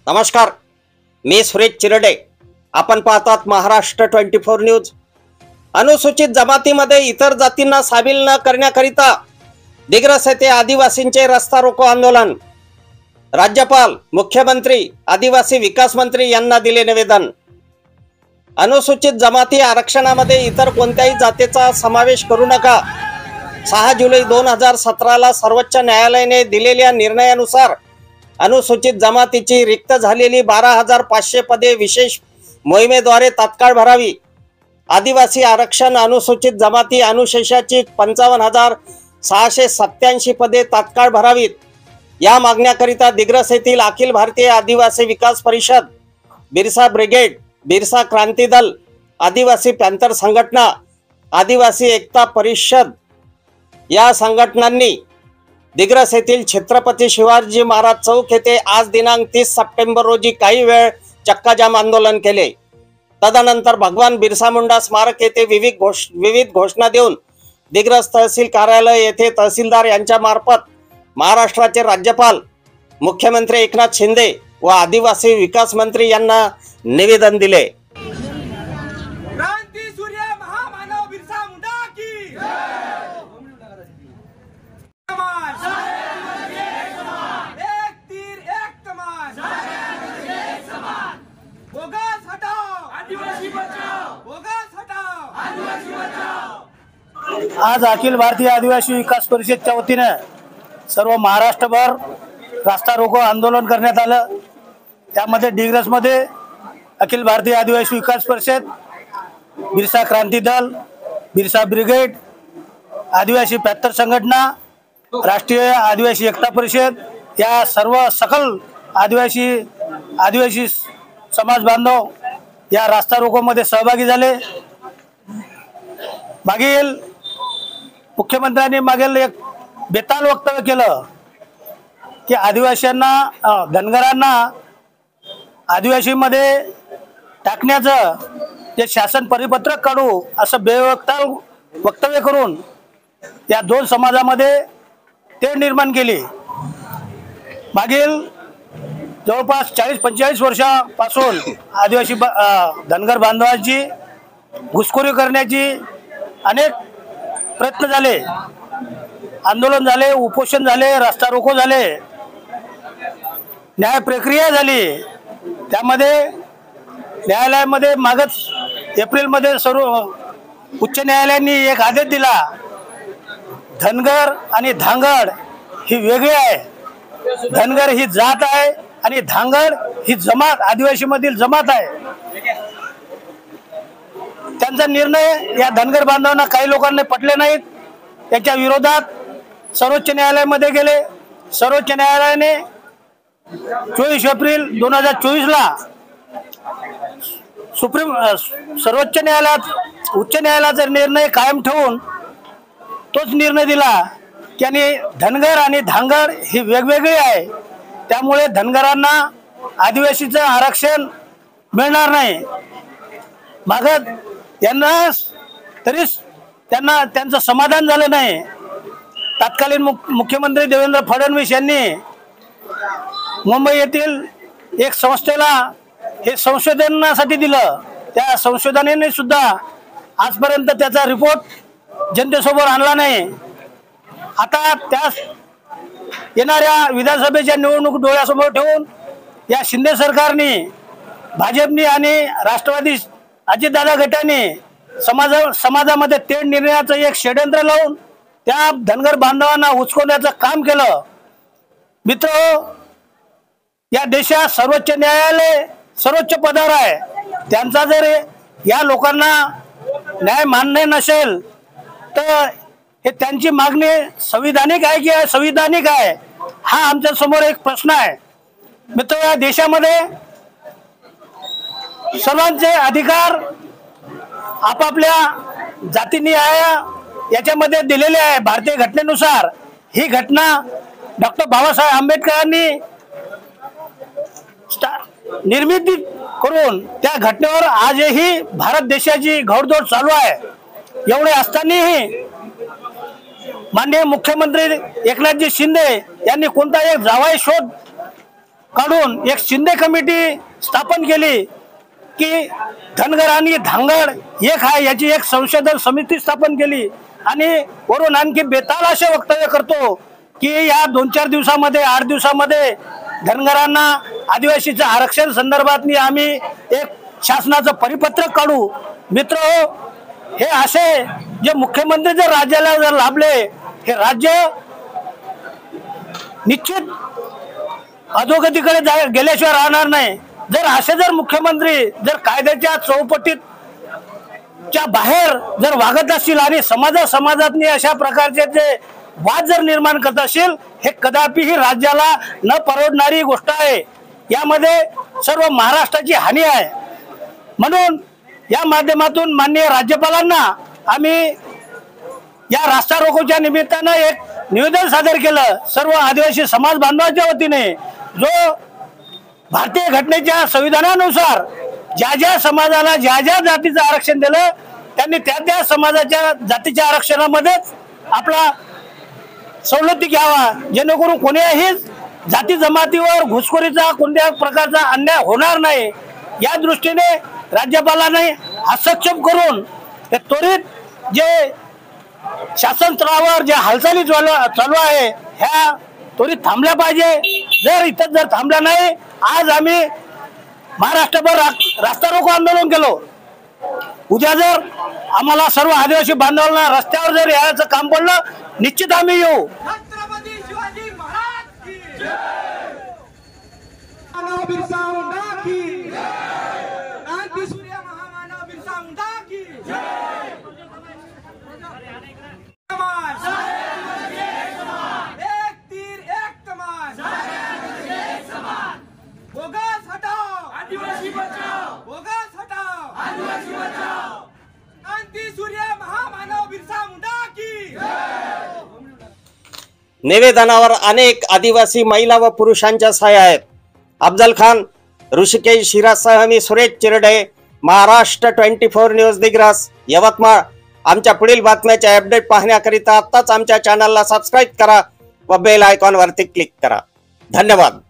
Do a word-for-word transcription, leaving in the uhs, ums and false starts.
नमस्कार, मी सुरेश चिरडे. आपण पाहतात महाराष्ट्र ट्वेंटी फोर न्यूज. अनुसूचित जमातीमध्ये इतर जातींना सामील न करण्याकरिता दिग्रस येथे आदिवासींचे रस्ता रोको आंदोलन. राज्यपाल, मुख्यमंत्री, आदिवासी विकास मंत्री यांना दिले निवेदन. अनुसूचित जमाती आरक्षणामध्ये इतर कोणत्याही जातीचा समावेश करू नका. सहा जुलै दोन हजार सतराला सर्वोच्च न्यायालयाने दिलेल्या निर्णयानुसार अनुसूचित जमातीची रिक्त झालेली बारा हजार पाचशे पदे विशेष मोहिमेद्वारे तात्काळ भरावी. आदिवासी आरक्षण अनुसूचित जमाती अनुशेषाची पंचावन्न हजार सहाशे सत्याऐंशी पदे तात्काळ भरावीत. या मागण्याकरिता दिग्रस येथील अखिल भारतीय आदिवासी विकास परिषद, बिरसा ब्रिगेड, बिरसा क्रांती दल, आदिवासी पॅंथर संघटना, आदिवासी एकता परिषद या संघटनांनी दिग्रस येथील छत्रपती शिवाजी महाराज चौक येथे आज दिनांक तीस सप्टेंबर रोजी काही वेळ चक्काजाम आंदोलन केले. तदनंतर भगवान बिरसा मुंडा स्मारक येथे विविध घोष विविध घोषणा देऊन दिग्रस तहसील कार्यालय येथे तहसीलदार यांच्या मार्फत महाराष्ट्राचे राज्यपाल, मुख्यमंत्री एकनाथ शिंदे व आदिवासी विकास मंत्री यांना निवेदन दिले. आज अखिल भारतीय आदिवासी विकास परिषदच्या वतीने सर्व महाराष्ट्रभर रास्ता रोको आंदोलन करण्यात आलं. त्यामध्ये दिग्रसमध्ये अखिल भारतीय आदिवासी विकास परिषद, बिरसा क्रांती दल, बिरसा ब्रिगेड, आदिवासी पॅंथर संघटना, राष्ट्रीय आदिवासी एकता परिषद या सर्व सकल आदिवासी आदिवासी समाज बांधव या रास्ता रोकोमध्ये सहभागी झाले. मागील मुख्यमंत्र्यांनी मागील एक बेताल वक्तव्य केलं की आदिवासींना, धनगरांना आदिवासीमध्ये टाकण्याचं जे शासन परिपत्रक काढू असं बेवक्ताल वक्तव्य करून या दोन समाजामध्ये तेढ निर्माण केली. मागील जवळपास चाळीस पंचेचाळीस वर्षापासून आदिवासी धनगर बांधवांची घुसखोरी करण्याची अनेक प्रयत्न झाले, आंदोलन झाले, उपोषण झाले, रस्ता रोको झाले, न्याय प्रक्रिया झाली. त्यामध्ये न्यायालयामध्ये मागच एप्रिलमध्ये सर्व उच्च न्यायालयाने एक आदेश दिला, धनगर आणि धांगड ही वेगळी आहे. धनगर ही जात आहे आणि धांगड ही जमात, आदिवासीमधील जमात आहे. त्यांचा निर्णय या धनगर बांधवांना काही लोकांना पटले नाहीत. त्याच्या विरोधात सर्वोच्च न्यायालयामध्ये गेले. सर्वोच्च न्यायालयाने चोवीस एप्रिल दोन हजार चोवीस ला सुप्रीम सर्वोच्च न्यायालयात उच्च न्यायालयाचा निर्णय कायम ठेवून तोच निर्णय दिला की आणि धनगर आणि धांगड ही वेगवेगळी आहे. त्यामुळे धनगरांना आदिवासीचं आरक्षण मिळणार नाही. मागत यांना तरी त्यांना त्यांचं समाधान झालं नाही. तत्कालीन मुख्यमंत्री देवेंद्र फडणवीस यांनी मुंबई येथील एक संस्थेला हे संशोधनासाठी दिलं. त्या संशोधनाने सुद्धा आजपर्यंत त्याचा रिपोर्ट जनतेसमोर आणला नाही. आता त्या येणाऱ्या विधानसभेच्या निवडणूक डोळ्यासमोर ठेवून या शिंदे सरकारने, भाजपने आणि राष्ट्रवादी अजितदादा गटाने समाज समाजामध्ये तेढ निर्णयाचं एक षड्यंत्र लावून त्या धनगर बांधवांना उचकवण्याचं काम केलं. मित्र, या देशात सर्वोच्च न्यायालय सर्वोच्च पदावर आहे. त्यांचा जर या लोकांना न्याय मान्य नसेल तर हे त्यांची मागणी संविधानिक आहे की असंविधानिक आहे, हा आमच्या समोर एक प्रश्न आहे. मित्र, या देशामध्ये सर्वांचे अधिकार आपापल्या जातीनिहाय याच्यामध्ये दिलेले आहे. भारतीय घटनेनुसार ही घटना डॉक्टर बाबासाहेब आंबेडकरांनी निर्मिती करून त्या घटनेवर आजही भारत देशाची घोडदौड चालू आहे. एवढे असतानाही माननीय मुख्यमंत्री एकनाथजी शिंदे यांनी कोणता एक जावाई शोध काढून एक शिंदे कमिटी स्थापन केली की धनगर आणि धांगड एक आहे याची एक संशोधन समिती स्थापन केली आणि वरून आणखी बेताल असे वक्तव्य करतो की या दोन चार दिवसामध्ये आठ दिवसामध्ये धनगरांना आदिवासीच्या आरक्षण संदर्भात आम्ही एक शासनाचं परिपत्रक काढू। मित्र हे असे जे मुख्यमंत्री जर राज्याला जर लाभले हे राज्य निश्चित अधोगतीकडे गेल्याशिवाय राहणार नाही। जर असे जर मुख्यमंत्री जर कायद्याच्या चौपटीत च्या बाहेर जर वागत असतील आणि समाजा समाजातनी अशा प्रकारचे जे वाद जर निर्माण करत असतील हे कदापिही राज्याला न परवडणारी गोष्ट आहे। यामध्ये सर्व महाराष्ट्राची हानी आहे। म्हणून या माध्यमातून माननीय राज्यपालांना आम्ही या रास्ता रोकोच्या निमित्तानं एक निवेदन सादर केलं सर्व आदिवासी समाज बांधवांच्या वतीने, जो भारतीय घटनेच्या संविधानानुसार ज्या ज्या समाजाला ज्या ज्या जातीचं आरक्षण दिलं त्यांनी त्या त्या समाजाच्या जातीच्या आरक्षणामध्येच आपला सवलती घ्यावा, जेणेकरून कोणत्याही जाती जमातीवर घुसखोरीचा कोणत्या प्रकारचा अन्याय होणार नाही। या दृष्टीने राज्यपालांनी हस्तक्षेप करून हे त्वरित जे शासन स्तरावर जे हालचाली चालू चालू आहे ह्या त्वरित थांबल्या पाहिजे। जर इथं जर थांबल्या नाही, आज आम्ही महाराष्ट्रभर रास्ता रोको आंदोलन केलो, उद्या जर आम्हाला सर्व आदिवासी बांधवांना रस्त्यावर जर यायचं काम पडलं निश्चित आम्ही येऊ। छत्रपती शिवाजी महाराज की जय, मानव बिरसा मुंडा की जय, क्रांती सूर्य महामानव बिरसा मुंडा की जय। एक तीर एक कमान, बोगस हटाओ आदिवासी बचाओ, बोगस हटाओ आदिवासी बचाओ, क्रांती सूर्य महामानव बिरसा मुंडा की जय। निवेदनावर अनेक आदिवासी महिला व पुरुषांच्या सह्या आहेत। अफजल खान, ऋषिकेश हिरासह मी Suresh Chirde, Maharashtra twenty four news Digras, Yavatmal. आमच्या पुढील बातम्याचे अपडेट पाहण्याकरिता आत्ताच आमच्या चॅनलला सबस्क्राईब करा व बेल आयकॉन वरती क्लिक करा। धन्यवाद।